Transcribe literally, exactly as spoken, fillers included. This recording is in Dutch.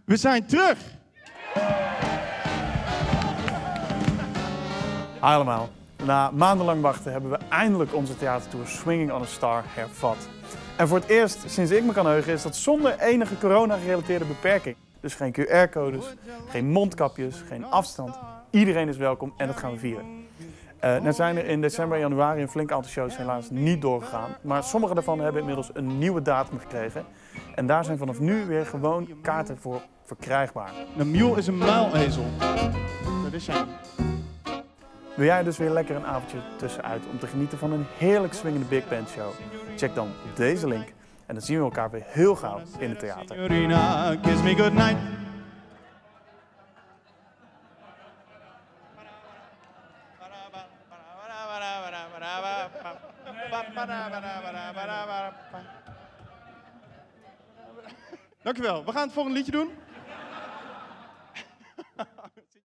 We zijn terug! Hi allemaal. Na maandenlang wachten hebben we eindelijk onze theatertour Swinging on a Star hervat. En voor het eerst sinds ik me kan heugen is dat zonder enige corona-gerelateerde beperking. Dus geen Q R-codes, geen mondkapjes, geen afstand. Iedereen is welkom en dat gaan we vieren. Uh, net zijn er in december en januari een flink aantal shows helaas niet doorgegaan. Maar sommige daarvan hebben inmiddels een nieuwe datum gekregen. En daar zijn vanaf nu weer gewoon kaarten voor verkrijgbaar. Een mule is een muilezel. Dat is jij. Wil jij dus weer lekker een avondje tussenuit om te genieten van een heerlijk swingende big band show? Check dan deze link en dan zien we elkaar weer heel gauw in het theater. Signorina, kiss me goodnight. Dankjewel. We gaan het volgende liedje doen.